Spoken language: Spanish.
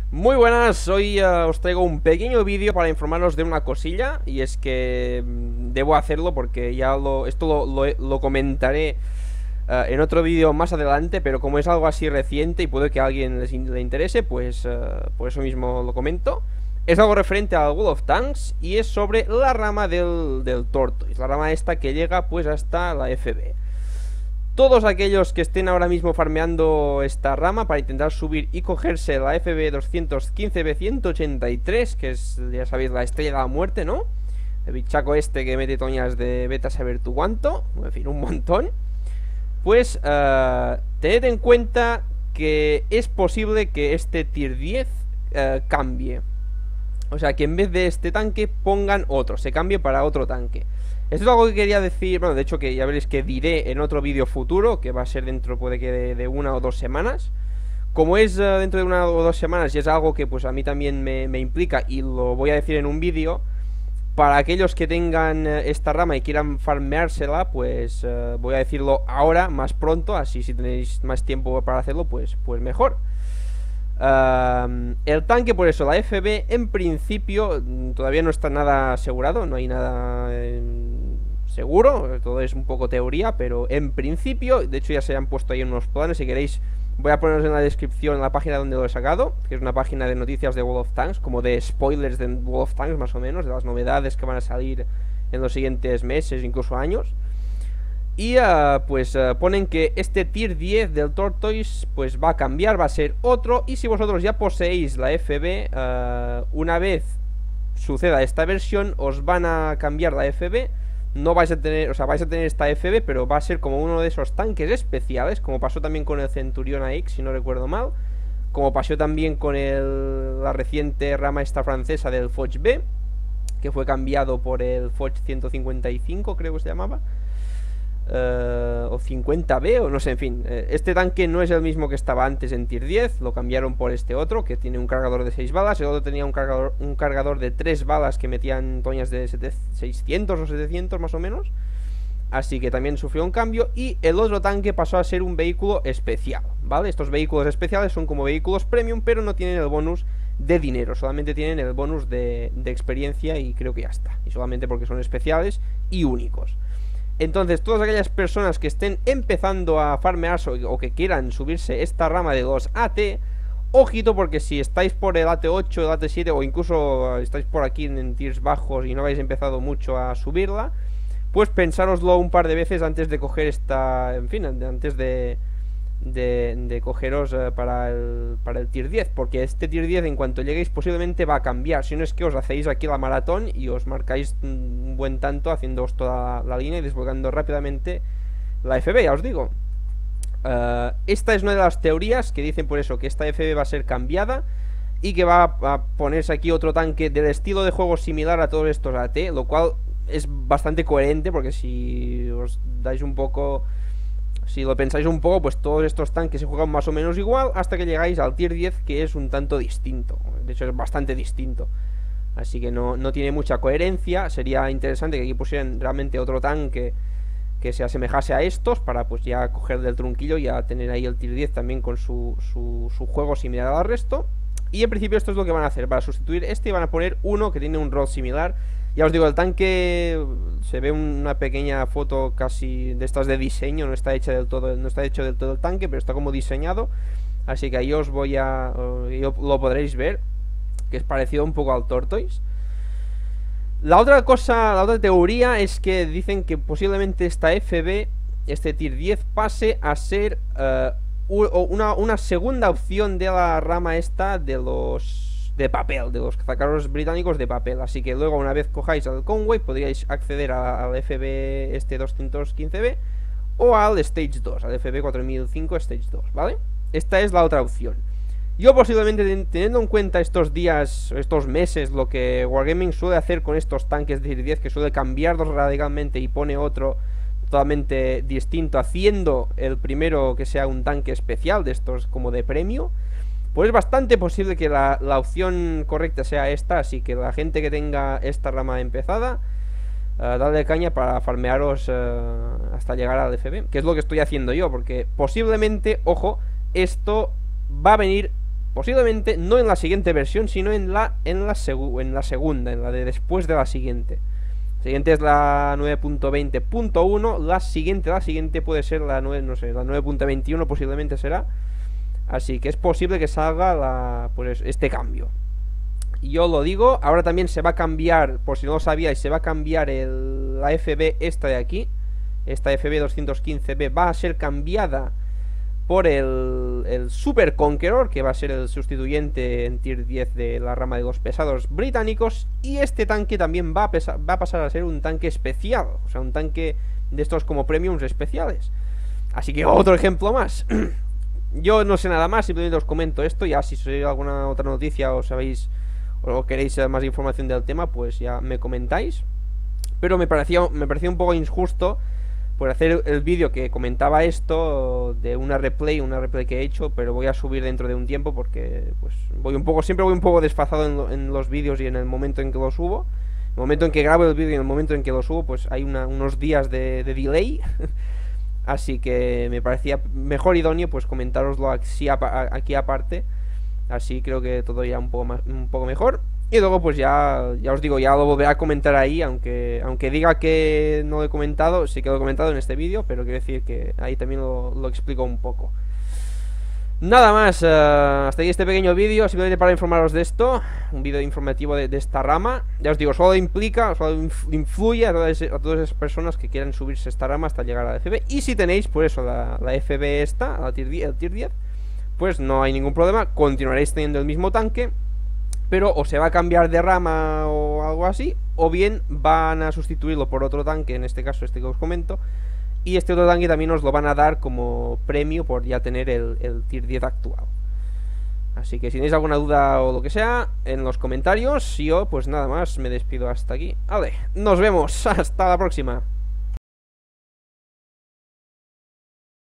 Muy buenas, hoy os traigo un pequeño vídeo para informaros de una cosilla. Y es que debo hacerlo porque esto lo comentaré en otro vídeo más adelante. Pero como es algo así reciente y puede que a alguien le interese, pues por eso mismo lo comento. Es algo referente al World of Tanks y es sobre la rama del Tortoise. La rama esta que llega pues hasta la FB. Todos aquellos que estén ahora mismo farmeando esta rama para intentar subir y cogerse la FB 215B183, que es, ya sabéis, la estrella de la muerte, ¿no? El bichaco este que mete toñas de vete a saber tu cuánto, en fin, un montón. Pues tened en cuenta que es posible que este tier 10 cambie. O sea, que en vez de este tanque pongan otro, se cambie para otro tanque. Esto es algo que quería decir, bueno, de hecho que ya veréis que diré en otro vídeo futuro, que va a ser dentro, puede que de 1 o 2 semanas. Como es dentro de 1 o 2 semanas y es algo que pues a mí también me implica y lo voy a decir en un vídeo, para aquellos que tengan esta rama y quieran farmeársela, pues voy a decirlo ahora, más pronto, así si tenéis más tiempo para hacerlo, pues mejor. El tanque, por eso, la FB en principio todavía no está nada asegurado, no hay nada seguro, todo es un poco teoría, pero en principio, de hecho ya se han puesto ahí unos planes, si queréis voy a poneros en la descripción en la página donde lo he sacado, que es una página de noticias de World of Tanks, como de spoilers de World of Tanks más o menos, de las novedades que van a salir en los siguientes meses, incluso años. Y ponen que este tier 10 del Tortoise pues va a cambiar, va a ser otro. Y si vosotros ya poseéis la FB, una vez suceda esta versión, os van a cambiar la FB. No vais a tener, o sea, vais a tener esta FB, pero va a ser como uno de esos tanques especiales, como pasó también con el Centurion AX, si no recuerdo mal. Como pasó también con la reciente rama esta francesa del Foch B, que fue cambiado por el Foch 155, creo que se llamaba. O 50B o no sé, en fin. Este tanque no es el mismo que estaba antes en tier 10, lo cambiaron por este otro que tiene un cargador de 6 balas. El otro tenía un cargador de 3 balas que metían toñas de 600 o 700 más o menos. Así que también sufrió un cambio. Y el otro tanque pasó a ser un vehículo especial, ¿vale? Estos vehículos especiales son como vehículos premium, pero no tienen el bonus de dinero, solamente tienen el bonus de experiencia y creo que ya está. Y solamente porque son especiales y únicos. Entonces, todas aquellas personas que estén empezando a farmear o que quieran subirse esta rama de los AT, ojito, porque si estáis por el AT8, el AT7 o incluso estáis por aquí en tiers bajos y no habéis empezado mucho a subirla, pues pensároslo un par de veces antes de coger esta, en fin, antes de cogeros para el tier 10, porque este tier 10 en cuanto lleguéis posiblemente va a cambiar, si no es que os hacéis aquí la maratón y os marcáis un buen tanto haciéndoos toda la línea y desbloqueando rápidamente la FB, ya os digo. Esta es una de las teorías que dicen por eso que esta FB va a ser cambiada y que va a ponerse aquí otro tanque del estilo de juego similar a todos estos AT, lo cual es bastante coherente porque si os dais un poco... Si lo pensáis un poco, pues todos estos tanques se juegan más o menos igual hasta que llegáis al tier 10, que es un tanto distinto. De hecho es bastante distinto. Así que no tiene mucha coherencia. Sería interesante que aquí pusieran realmente otro tanque que se asemejase a estos, para pues ya coger del trunquillo y ya tener ahí el tier 10 también con su juego similar al resto. Y en principio esto es lo que van a hacer. Para sustituir este van a poner uno que tiene un rol similar. Ya os digo, el tanque se ve una pequeña foto casi de estas de diseño, no está hecha del todo, no está hecho del todo el tanque, pero está como diseñado. Así que ahí os voy a... lo podréis ver, que es parecido un poco al Tortoise. La otra cosa, la otra teoría es que dicen que posiblemente esta FB, este tier 10, pase a ser una segunda opción de la rama esta de los... de papel, de los cazacarros británicos de papel. Así que luego, una vez cojáis al Conway, podríais acceder al FB este 215B o al Stage 2, al FB 4005 Stage 2, ¿vale? Esta es la otra opción. Yo posiblemente, teniendo en cuenta estos días, estos meses, lo que Wargaming suele hacer con estos tanques de tier 10, que suele cambiarlos radicalmente y pone otro totalmente distinto, haciendo el primero que sea un tanque especial de estos como de premio, pues es bastante posible que la opción correcta sea esta. Así que la gente que tenga esta rama empezada, dadle caña para farmearos hasta llegar al FB, que es lo que estoy haciendo yo, porque posiblemente, ojo, esto va a venir posiblemente no en la siguiente versión, sino en la segunda, en la de después de la siguiente. La siguiente es la 9.20.1, la siguiente puede ser la 9, no sé, la 9.21 posiblemente será. Así que es posible que salga pues este cambio. Yo lo digo, ahora también se va a cambiar, por si no lo sabíais, se va a cambiar la FB esta de aquí. Esta FB 215B va a ser cambiada por el Super Conqueror, que va a ser el sustituyente en tier 10 de la rama de los pesados británicos. Y este tanque también va a pasar a ser un tanque especial, o sea, un tanque de estos como premiums especiales. Así que otro ejemplo más. Yo no sé nada más, simplemente os comento esto. Ya si sois alguna otra noticia o sabéis o queréis más información del tema, pues ya me comentáis. Pero me parecía un poco injusto por hacer el vídeo que comentaba esto de una replay que he hecho, pero voy a subir dentro de un tiempo porque pues siempre voy un poco desfasado en los vídeos y en el momento en que lo subo. El momento en que grabo el vídeo y en el momento en que lo subo, pues hay unos días de delay. Así que me parecía mejor idóneo pues comentároslo aquí aparte. Así creo que todo irá un poco mejor. Y luego pues ya os digo, ya lo volveré a comentar ahí, aunque diga que no lo he comentado, sí que lo he comentado en este vídeo, pero quiero decir que ahí también lo explico un poco. Nada más, hasta aquí este pequeño vídeo, simplemente para informaros de esto, un vídeo informativo de esta rama. Ya os digo, solo influye a todas esas personas que quieran subirse esta rama hasta llegar a la FB. Y si tenéis, pues eso, la FB esta, el tier 10, pues no hay ningún problema, continuaréis teniendo el mismo tanque, pero o se va a cambiar de rama o algo así, o bien van a sustituirlo por otro tanque, en este caso este que os comento. Y este otro tanque también os lo van a dar como premio por ya tener el tier 10 actual. Así que si tenéis alguna duda o lo que sea, en los comentarios. Si yo, pues nada más, me despido hasta aquí. Vale, nos vemos, hasta la próxima.